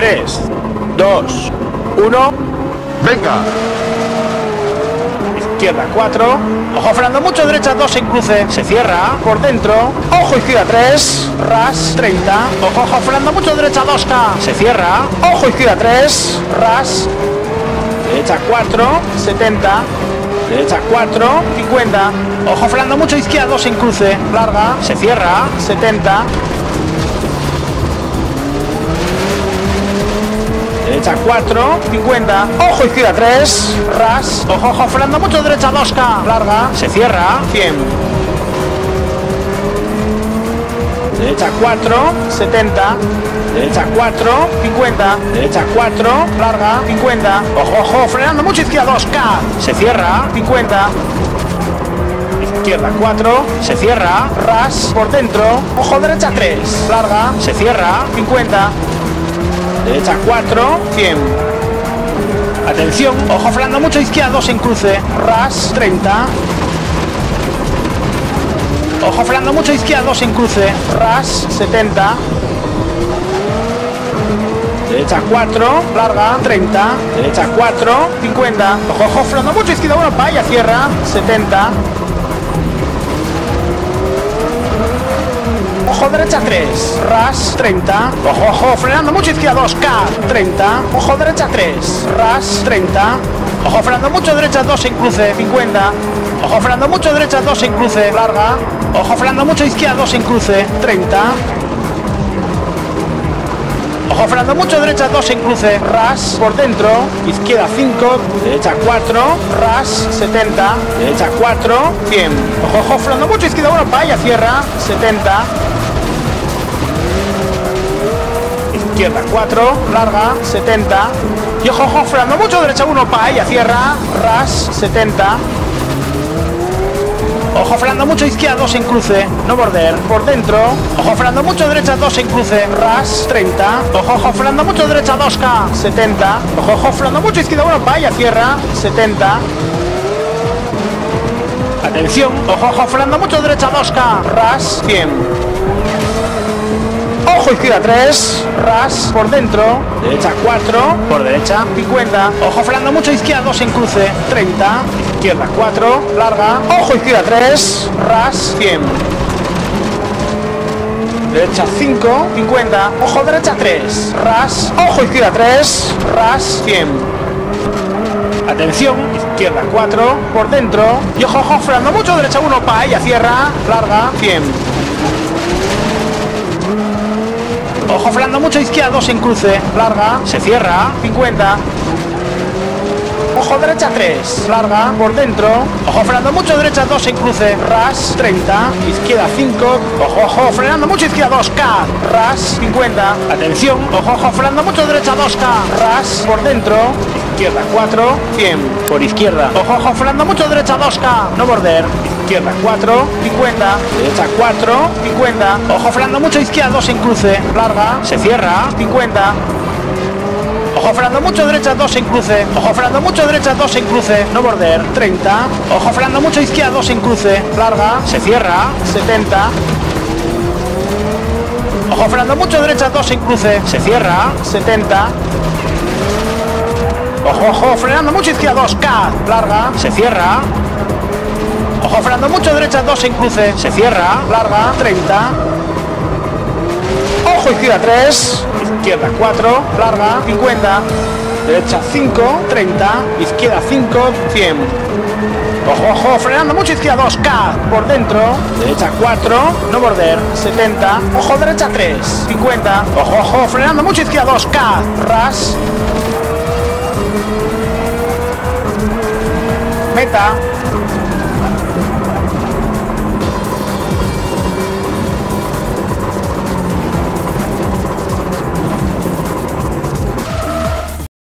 3, 2, 1. Venga. Izquierda 4. Ojo frenando mucho, derecha 2 en cruce. Se cierra por dentro. Ojo izquierda 3. Ras 30. Ojo frenando mucho, derecha 2K. Se cierra. Ojo izquierda 3. Ras. Derecha 4. 70. Derecha 4. 50. Ojo frenando mucho, izquierda 2 en cruce. Larga. Se cierra. 70. Derecha 4, 50, ojo izquierda 3, ras, ojo frenando mucho, derecha 2K, larga, se cierra, 100. Derecha 4, 70, derecha 4, 50, derecha 4, larga, 50, ojo frenando mucho, izquierda 2K, se cierra, 50. Izquierda 4, se cierra, ras, por dentro, ojo derecha 3, larga, se cierra, 50. Derecha 4, 100. Atención, ojo frenando mucho, izquierda 2 en cruce. Ras, 30. Ojo frenando mucho, izquierda 2 en cruce. Ras, 70. Derecha 4, larga, 30. Derecha 4, 50. Ojo frenando mucho, izquierda 1, vaya, cierra, 70. Ojo derecha 3, ras, 30. Ojo frenando mucho, izquierda 2K, 30. Ojo derecha 3, ras, 30. Ojo frenando mucho, derecha 2 en cruce, 50. Ojo frenando mucho, derecha 2 en cruce, larga. Ojo frenando mucho, izquierda 2 en cruce, 30. Ojo frenando mucho, derecha 2 en cruce, ras, por dentro. Izquierda 5, derecha 4, ras, 70. Derecha 4, 100. Ojo frenando mucho, izquierda 1, vaya, cierra, 70. Izquierda 4, larga, 70. Y ojo frenando mucho, derecha 1, paella, cierra, ras, 70. Ojo frenando mucho, izquierda 2 en cruce, no border, por dentro. Ojo frenando mucho, derecha 2 en cruce, ras, 30. Ojo frenando mucho, derecha 2K, 70. Ojo frenando mucho, izquierda 1, paella, cierra, 70. Atención, ojo frenando mucho, derecha 2K, ras, 100. Ojo izquierda 3, ras, por dentro, derecha 4, por derecha, 50, ojo frenando mucho, izquierda 2 en cruce, 30, izquierda 4, larga, ojo izquierda 3, ras, 100. Derecha 5, 50, ojo derecha 3, ras, ojo izquierda 3, ras, 100. Atención, izquierda 4, por dentro, y ojo frenando mucho, derecha 1, paella, cierra, larga, 100. Ojo frenando mucho, izquierda 2 en cruce, larga, se cierra, 50. Ojo derecha 3, larga, por dentro. Ojo frenando mucho, derecha 2 en cruce, ras, 30. Izquierda 5, ojo frenando mucho, izquierda 2K, ras, 50. Atención, ojo frenando mucho, derecha 2K, ras, por dentro. Izquierda 4, 100. Por izquierda, ojo frenando mucho, derecha 2K, no border. Izquierda 4, 50, derecha 4, 50, ojo frenando mucho, izquierda 2 en cruce, larga, se cierra, 50. Ojo frenando mucho, derecha 2 en cruce, ojo frenando mucho, derecha 2 en cruce, no border, 30. Ojo frenando mucho, izquierda 2 en cruce, larga, se cierra, 70. Ojo frenando mucho, derecha 2 en cruce, se cierra, 70. Ojo frenando mucho, izquierda 2K, larga, se cierra. Ojo frenando mucho, derecha 2 en cruce, se cierra, larga, 30. Ojo izquierda 3, izquierda 4, larga, 50. Derecha 5, 30. Izquierda 5, 100. Ojo frenando mucho, izquierda 2K, por dentro. Derecha 4, no border, 70. Ojo derecha 3, 50. Ojo frenando mucho, izquierda 2K, ras. Meta.